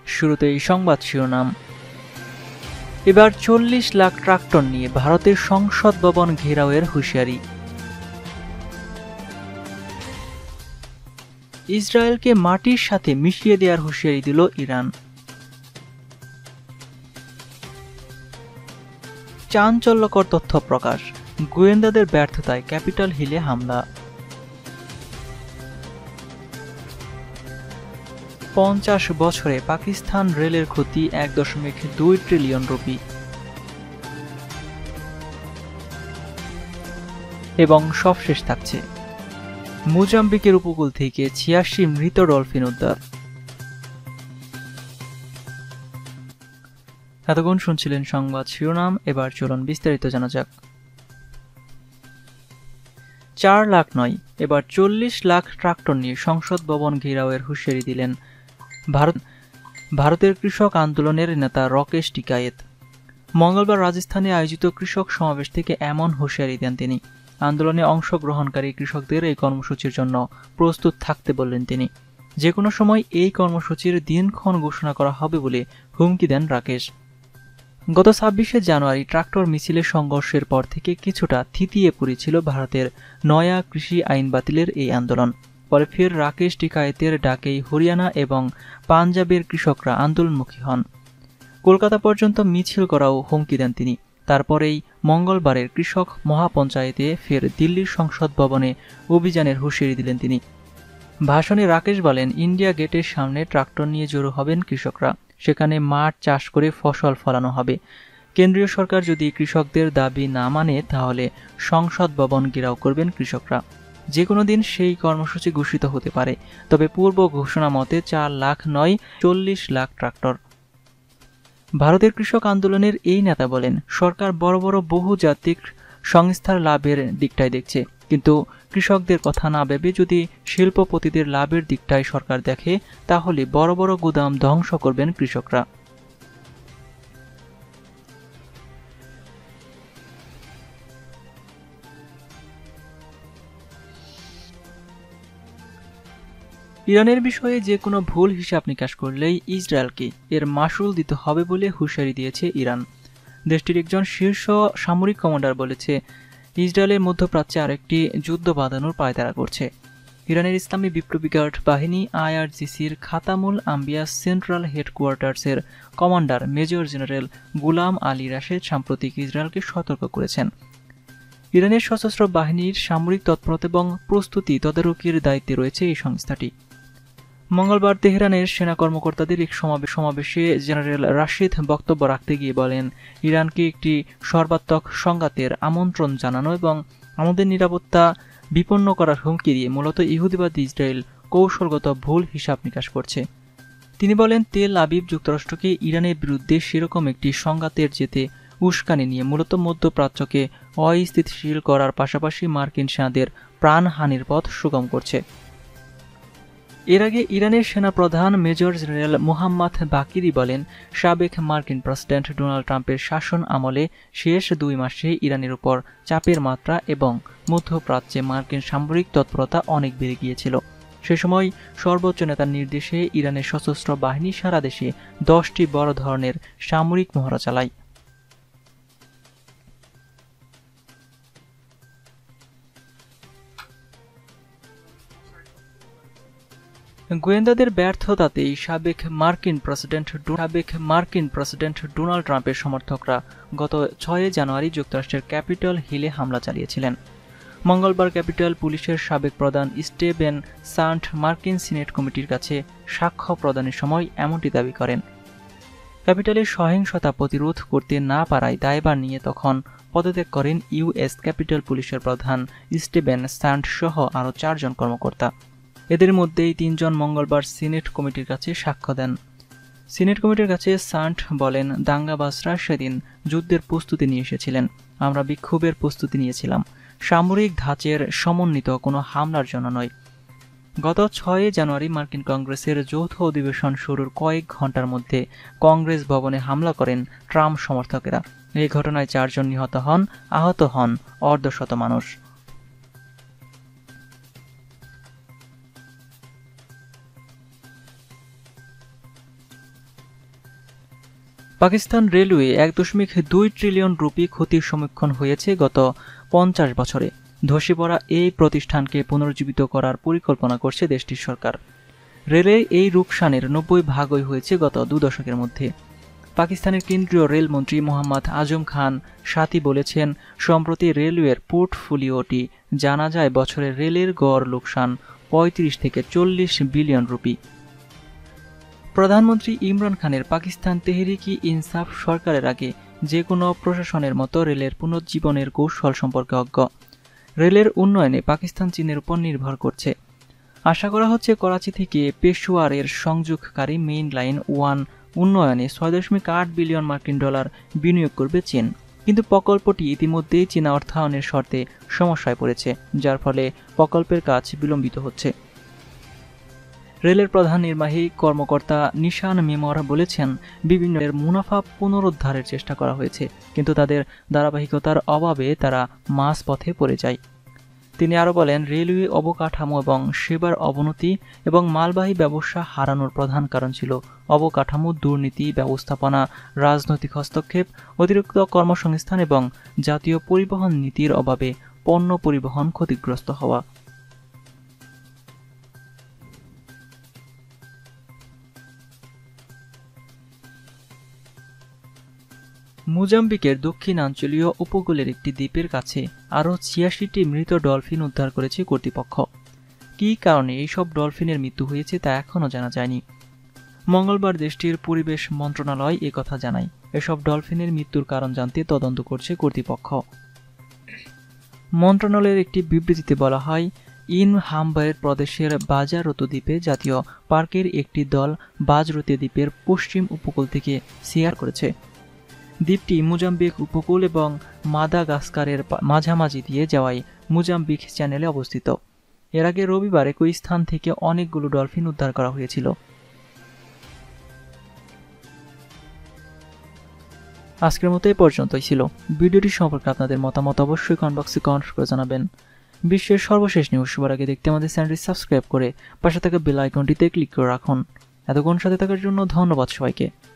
শুরুতেই সংবাদ শিরোনাম। এবার ৪০ লাখ ট্রাক্টর নিয়ে ভারতের সংসদ ভবন ঘেরাওয়ের হুঁশিয়ারি। ইসরায়েলকে মাটির সাথে মিশিয়ে দেওয়ার হুঁশিয়ারি দিল ইরান। চাঞ্চল্যকর তথ্য প্রকাশ, গোয়েন্দাদের ব্যর্থতায় ক্যাপিটল হিলে হামলা। ৫০ বছরে পাকিস্তান রেলের ক্ষতি ১.২ ট্রিলিয়ন রুপি। এবং সবশেষ থাকছে, মোজাম্বিকের উপকূল থেকে ৮৬ মৃত ডলফিন উদ্ধার। এতক্ষণ শুনছিলেন সংবাদ শিরোনাম, এবার চলুন বিস্তারিত জানা যাক। ৪ লাখ নয়, এবার ৪০ লাখ ট্রাক্টর নিয়ে সংসদ ভবন ঘেরাওয়ের হুঁশিয়ারি দিলেন ভারতের কৃষক আন্দোলনের নেতা রাকেশ টিকায়েত। মঙ্গলবার রাজস্থানে আয়োজিত কৃষক সমাবেশ থেকে এমন হুঁশিয়ারি দেন তিনি। আন্দোলনে অংশগ্রহণকারী কৃষকদের এই কর্মসূচির জন্য প্রস্তুত থাকতে বললেন তিনি। যে কোনো সময় এই কর্মসূচির দিনক্ষণ ঘোষণা করা হবে বলে হুমকি দেন রাকেশ। গত ২৬শে জানুয়ারি ট্রাক্টর মিছিলের সংঘর্ষের পর থেকে কিছুটা থিতিয়ে পড়েছিল ভারতের নয়া কৃষি আইন বাতিলের এই আন্দোলন। পরে ফের রাকেশ টিকায়েতের ডাকেই হরিয়ানা এবং পাঞ্জাবের কৃষকরা আন্দোলনমুখী হন। কলকাতা পর্যন্ত মিছিল করাও হুমকি দেন তিনি। তারপরেই মঙ্গলবারের কৃষক মহাপঞ্চায়েতে ফের দিল্লির সংসদ ভবনে অভিযানের হুঁশিয়ারি দিলেন তিনি। ভাষণে রাকেশ বলেন, ইন্ডিয়া গেটের সামনে ট্রাক্টর নিয়ে জড়ো হবেন কৃষকরা। সেখানে মাঠ চাষ করে ফসল ফলানো হবে। কেন্দ্রীয় সরকার যদি কৃষকদের দাবি না মানে তাহলে সংসদ ভবন ঘেরাও করবেন কৃষকরা। যে কোনো দিন সেই কর্মসূচি ঘোষিত হতে পারে, তবে পূর্ব ঘোষণা মতে ৪ লাখ নয়, ৪০ লাখ ট্রাক্টর। ভারতের কৃষক আন্দোলনের এই নেতা বলেন, সরকার বড় বড় বহুজাতিক সংস্থার লাভের দিকটাই দেখছে, কিন্তু কৃষকদের কথা না ভেবে যদি শিল্পপতিদের লাভের দিকটাই সরকার দেখে তাহলে বড় বড় গুদাম ধ্বংস করবেন কৃষকরা। ইরানের বিষয়ে যে কোনো ভুল হিসাব নিকাশ করলেই ইসরায়েলকে এর মাসুল দিতে হবে বলে হুঁশিয়ারি দিয়েছে ইরান। দেশটির একজন শীর্ষ সামরিক কমান্ডার বলেছে, ইসরায়েলের মধ্যপ্রাচ্যে আরেকটি যুদ্ধ বাঁধানোর পায়তারা করছে। ইরানের ইসলামী বিপ্লবী গার্ড বাহিনী IRGCর খাতামুল আম্বিয়া সেন্ট্রাল হেডকোয়ার্টার্সের commander major general Gholam Ali Rashid সাম্প্রতিক ইসরায়েলকে সতর্ক করেছেন। ইরানের সশস্ত্র বাহিনীর সামরিক তৎপরতা এবং প্রস্তুতি তদারকির দায়িত্বে রয়েছে এই সংস্থাটি। মঙ্গলবার তেহরানের সেনা কর্মকর্তাদের এক সমাবেশে জেনারেল রাশিদ বক্তব্য রাখতে গিয়ে বলেন, ইরানকে একটি সর্বাত্মক সংঘাতের আমন্ত্রণ জানানো এবং আমাদের নিরাপত্তা বিপন্ন করার হুমকি দিয়ে মূলত ইহুদিবাদী ইসরায়েল কৌশলগত ভুল হিসাব নিকাশ করছে। তিনি বলেন, তেল আবিব যুক্তরাষ্ট্রকে ইরানের বিরুদ্ধে সেরকম একটি সংঘাতের যেতে উস্কানি নিয়ে মূলত মধ্যপ্রাচ্যকে অস্থিতিশীল করার পাশাপাশি মার্কিন সেনাদের প্রাণহানির পথ সুগম করছে। এর আগে ইরানের সেনাপ্রধান মেজর জেনারেল মুহাম্মদ বাকিরি বলেন, সাবেক মার্কিন প্রেসিডেন্ট ডোনাল্ড ট্রাম্পের শাসন আমলে শেষ ২ মাসে ইরানের উপর চাপের মাত্রা এবং মধ্যপ্রাচ্যে মার্কিন সামরিক তৎপরতা অনেক বেড়ে গিয়েছিল। সে সময় সর্বোচ্চ নেতার নির্দেশে ইরানের সশস্ত্র বাহিনী সারা দেশে 10টি বড় ধরনের সামরিক মহড়া চালায়। গোয়েন্দাদের ব্যর্থতাতেই সাবেক মার্কিন প্রেসিডেন্ট ডোনাল্ড ট্রাম্পের সমর্থকরা গত ৬ জানুয়ারি যুক্তরাষ্ট্রের ক্যাপিটল হিলে হামলা চালিয়েছিলেন। মঙ্গলবার ক্যাপিটল পুলিশের সাবেক প্রধান স্টিভেন সান্ট মার্কিন সিনেট কমিটির কাছে সাক্ষ্য প্রদানের সময় এমনটি দাবি করেন। ক্যাপিটলের সহিংসতা প্রতিরোধ করতে না পারায় দায়ভার নিয়ে তখন পদত্যাগ করেন ইউএস ক্যাপিটল পুলিশের প্রধান স্টিভেন সান্ট সহ আরও ৪ জন কর্মকর্তা। এদের মধ্যেই ৩ জন মঙ্গলবার সিনেট কমিটির কাছে সাক্ষ্য দেন। সিনেট কমিটির কাছে সান্ট বলেন, দাঙ্গাবাজরা সেদিন যুদ্ধের প্রস্তুতি নিয়ে এসেছিলেন, আমরা বিক্ষোভের প্রস্তুতি নিয়েছিলাম, সামরিক ধাঁচের সমন্বিত কোনো হামলার জন্য নয়। গত ৬ জানুয়ারি মার্কিন কংগ্রেসের যৌথ অধিবেশন শুরুর কয়েক ঘন্টার মধ্যে কংগ্রেস ভবনে হামলা করেন ট্রাম্প সমর্থকেরা। এই ঘটনায় ৪ জন নিহত হন, আহত হন অর্ধশত মানুষ। পাকিস্তান রেলওয়ে 1.2 ট্রিলিয়ন রুপি ক্ষতির সম্মুখীন হয়েছে গত 50 বছরে। ধসে পড়া এই প্রতিষ্ঠানকে পুনরুজ্জীবিত করার পরিকল্পনা করছে দেশটির সরকার। রেলের এই রূপসানের 90% হয়েছে গত 2 দশকের মধ্যে। পাকিস্তানের কেন্দ্রীয় রেলমন্ত্রী মোহাম্মদ আজম খান সাথী বলেছেন, সম্প্রতি রেলওয়ের পোর্টফোলিওটি জানা যায় বছরে রেলের গড় লোকসান 35 থেকে 40 বিলিয়ন রুপি। প্রধানমন্ত্রী ইমরান খানের পাকিস্তান তেহরিক-ই-ইনসাফ সরকারের আগে যে কোনো প্রশাসনের মতো রেলের পুনরুজ্জীবনের কৌশল সম্পর্কে অজ্ঞ। রেলের উন্নয়নে পাকিস্তান চীনের উপর নির্ভর করছে। আশা করা হচ্ছে করাচি থেকে পেশোয়ারের সংযোগকারী মেইন লাইন 1 উন্নয়নে 6.8 বিলিয়ন মার্কিন ডলার বিনিয়োগ করবে চীন। কিন্তু প্রকল্পটি ইতিমধ্যেই চীনা অর্থায়নের শর্তে সমস্যায় পড়েছে, যার ফলে প্রকল্পের কাজ বিলম্বিত হচ্ছে। রেলের প্রধান নির্বাহী কর্মকর্তা নিশান মেমর বলেছেন, বিভিন্ন মুনাফা পুনরুদ্ধারের চেষ্টা করা হয়েছে, কিন্তু তাদের ধারাবাহিকতার অভাবে তারা মাঝপথে পড়ে যায়। তিনি আরও বলেন, রেলওয়ে অবকাঠামো এবং সেবার অবনতি এবং মালবাহী ব্যবসা হারানোর প্রধান কারণ ছিল অবকাঠামো দুর্নীতি, ব্যবস্থাপনা, রাজনৈতিক হস্তক্ষেপ, অতিরিক্ত কর্মসংস্থান এবং জাতীয় পরিবহন নীতির অভাবে পণ্য পরিবহন ক্ষতিগ্রস্ত হওয়া। মোজাম্বিকের দক্ষিণাঞ্চলীয় উপকূলের একটি দ্বীপের কাছে আরও 86টি মৃত ডলফিন উদ্ধার করেছে কর্তৃপক্ষ। কী কারণে এইসব ডলফিনের মৃত্যু হয়েছে তা এখনও জানা যায়নি। মঙ্গলবার দেশটির পরিবেশ মন্ত্রণালয় একথা জানায়। এসব ডলফিনের মৃত্যুর কারণ জানতে তদন্ত করছে কর্তৃপক্ষ। মন্ত্রণালয়ের একটি বিবৃতিতে বলা হয়, ইনহাম্বারের প্রদেশের বাজারতো দ্বীপে জাতীয় পার্কের একটি দল বাজরতে দ্বীপের পশ্চিম উপকূল থেকে শিকার করেছে। দ্বীপটি মোজাম্বিক উপকূল এবং মাদাগাস্কারের মাঝামাঝি দিয়ে যাওয়ায় মোজাম্বিক চ্যানেলে অবস্থিত। এর আগে রবিবার একই স্থান থেকে অনেকগুলো ডলফিন উদ্ধার করা হয়েছিল। আজকের মতো এই পর্যন্তই ছিল। ভিডিওটি সম্পর্কে আপনাদের মতামত অবশ্যই কমেন্ট বক্সে কমেন্ট করে জানাবেন। বিশ্বের সর্বশেষ নিউজ সবার আগে দেখতে আমাদের চ্যানেলটি সাবস্ক্রাইব করে পাশে থাকা বেল আইকনটিতে ক্লিক করে রাখুন। এতক্ষণ সাথে থাকার জন্য ধন্যবাদ সবাইকে।